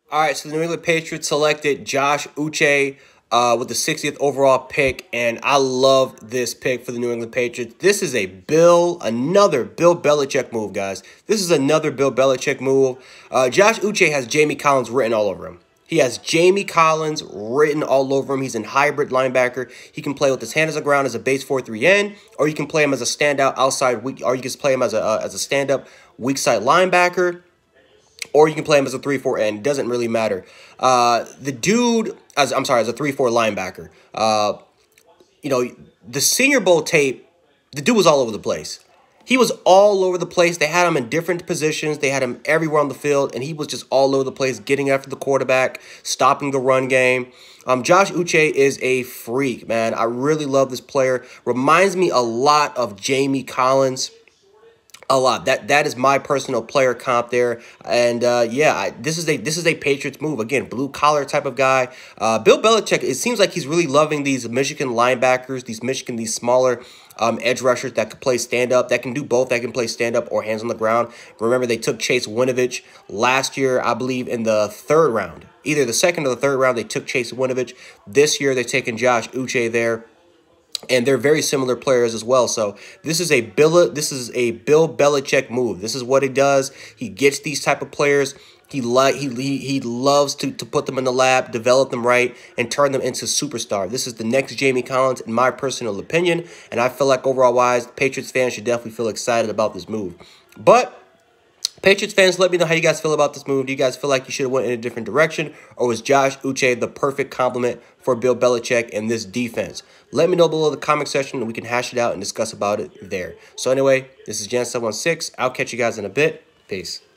All right, so the New England Patriots selected Josh Uche with the 60th overall pick, and I love this pick for the New England Patriots. This is another Bill Belichick move, guys. This is another Bill Belichick move. Josh Uche has Jamie Collins written all over him. He has Jamie Collins written all over him. He's a hybrid linebacker. He can play with his hands on the ground as a base 4-3 end, or you can play him as a standout outside weak, or you can play him as a stand-up weak side linebacker. Or you can play him as a 3-4 end. It doesn't really matter. The dude, as a 3-4 linebacker. The Senior Bowl tape, the dude was all over the place. He was all over the place. They had him in different positions. They had him everywhere on the field, and he was just all over the place, getting after the quarterback, stopping the run game. Josh Uche is a freak, man. I really love this player. Reminds me a lot of Jamie Collins. A lot. That is my personal player comp there, and this is a Patriots move again. Blue collar type of guy. Bill Belichick. It seems like he's really loving these Michigan linebackers, these smaller edge rushers that can play stand up, that can do both. That can play stand up or hands on the ground. Remember, they took Chase Winovich last year, I believe, in the third round, either the second or the third round. They took Chase Winovich. This year, they're taking Josh Uche there. And they're very similar players as well. So this is a Bill Belichick move. This is what he does. He gets these type of players. He loves to put them in the lab, develop them right, and turn them into superstar. This is the next Jamie Collins, in my personal opinion. And I feel like overall wise, Patriots fans should definitely feel excited about this move. But Patriots fans, let me know how you guys feel about this move. Do you guys feel like you should have went in a different direction? Or was Josh Uche the perfect complement for Bill Belichick in this defense? Let me know below in the comment section, and we can hash it out and discuss about it there. So anyway, this is Jan716. I'll catch you guys in a bit. Peace.